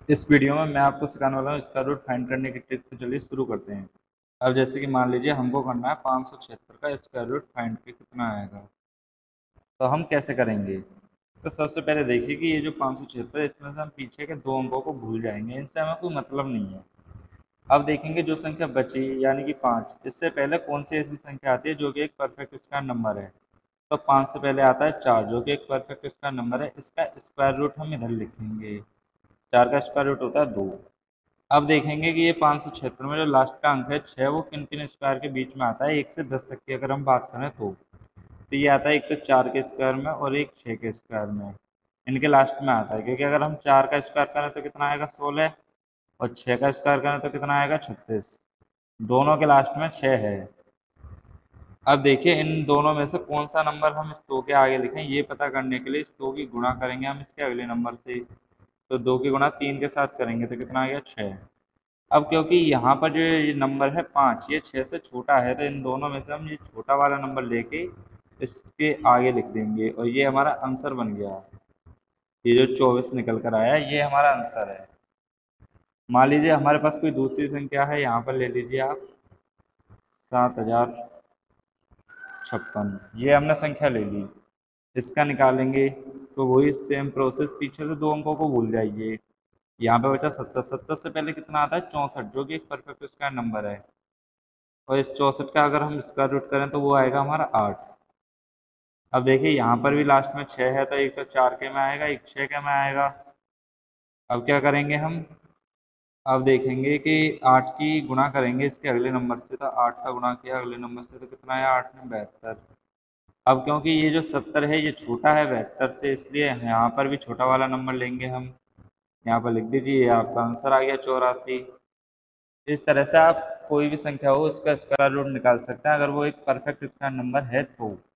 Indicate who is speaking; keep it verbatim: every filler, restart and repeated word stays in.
Speaker 1: इस वीडियो में मैं आपको सिखाने वाला हूँ स्क्वायर रूट फाइंड करने की ट्रिक। तो चलिए शुरू करते हैं। अब जैसे कि मान लीजिए हमको करना है पाँच सौ छिहत्तर का स्क्वायर रूट फाइंड के कितना आएगा, तो हम कैसे करेंगे। तो सबसे पहले देखिए कि ये जो पाँच सौ छिहत्तर है इसमें से हम पीछे के दो अंकों को भूल जाएंगे, इनसे हमें कोई मतलब नहीं है। अब देखेंगे जो संख्या बची यानी कि पाँच, इससे पहले कौन सी ऐसी संख्या आती है जो कि एक परफेक्ट स्क्वायर नंबर है। तो पाँच से पहले आता है चार जो कि एक परफेक्ट स्क्वायर नंबर है, इसका स्क्वायर रूट हम इधर लिखेंगे। चार का स्क्वायर रूट होता है दो। अब देखेंगे कि ये पाँच सौ छिहत्तर में जो लास्ट का अंक है छः, वो किन किन स्क्वायर के बीच में आता है, एक से दस तक की अगर हम बात करें तो तो ये आता है एक तो चार के स्क्वायर में और एक छः के स्क्वायर में, इनके लास्ट में आता है। क्योंकि अगर हम चार का स्क्वायर करें तो कितना आएगा सोलह, और छः का स्क्वायर करें तो कितना आएगा छत्तीस। दोनों के लास्ट में छः है। अब देखिए इन दोनों में से कौन सा नंबर हम इस दो के आगे लिखें, ये पता करने के लिए इस दो की गुणा करेंगे हम इसके अगले नंबर से। तो दो की गुणा तीन के साथ करेंगे तो कितना आ गया छः। अब क्योंकि यहाँ पर जो ये नंबर है पाँच, ये छः से छोटा है, तो इन दोनों में से हम ये छोटा वाला नंबर लेके इसके आगे लिख देंगे और ये हमारा आंसर बन गया। ये जो चौबीस निकल कर आया ये हमारा आंसर है। मान लीजिए हमारे पास कोई दूसरी संख्या है, यहाँ पर ले लीजिए आप सात हजार छप्पन, ये हमने संख्या ले ली। इसका निकालेंगे तो वही सेम प्रोसेस, पीछे से दो अंकों को भूल जाइए। यहाँ पे बचा सत्तर, सत्तर से पहले कितना आता है चौंसठ जो कि एक परफेक्ट स्क्वायर नंबर है। और इस चौंसठ का अगर हम स्क्वायर रूट करें तो वो आएगा हमारा आठ। अब देखिए यहाँ पर भी लास्ट में छः है, तो एक तो चार के में आएगा, एक छः के में आएगा। अब क्या करेंगे हम, अब देखेंगे कि आठ की गुणा करेंगे इसके अगले नंबर से, तो आठ का गुणा किया अगले नंबर से तो कितना आया आठ में बहत्तर। अब क्योंकि ये जो सत्तर है ये छोटा है बहत्तर से, इसलिए यहाँ पर भी छोटा वाला नंबर लेंगे हम। यहाँ पर लिख दीजिए, आपका आंसर आ गया चौरासी। इस तरह से आप कोई भी संख्या हो उसका स्क्वायर रूट निकाल सकते हैं अगर वो एक परफेक्ट स्क्वायर नंबर है तो।